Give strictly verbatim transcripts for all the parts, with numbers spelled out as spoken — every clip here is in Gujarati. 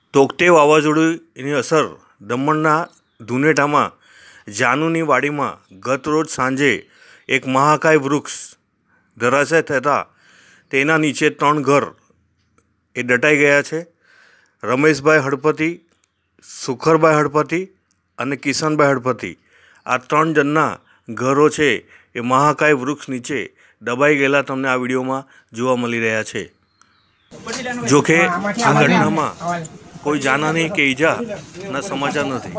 તોકતે વાવાઝોડુની અસર દમણના ધુનેટામાં જાનુની વાડીમાં ગતરોજ સાંજે એક મહાકાય વૃક્ષ ધરાશાય થતાં તેના નીચે ત્રણ ઘર એ દટાઈ ગયા છે। રમેશભાઈ હળપતિ, સુખરભાઈ હળપતિ અને કિશનભાઈ હળપતિ આ ત્રણ જણના ઘરો છે એ મહાકાય વૃક્ષ નીચે દબાઈ ગયેલા તમને આ વિડીયોમાં જોવા મળી રહ્યા છે। જોકે આ ઘટનામાં कोई जाना नहीं के ईजा न समाचार नहीं।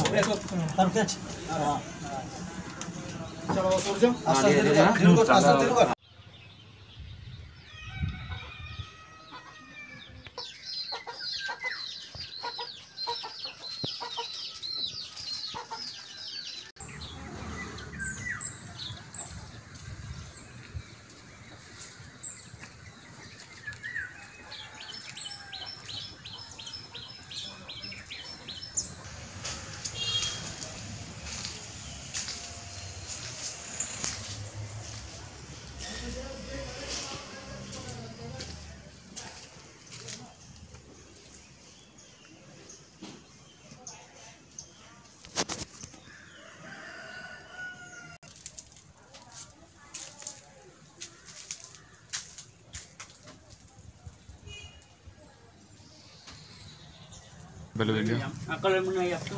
Belum video. Kalau menayap tuh.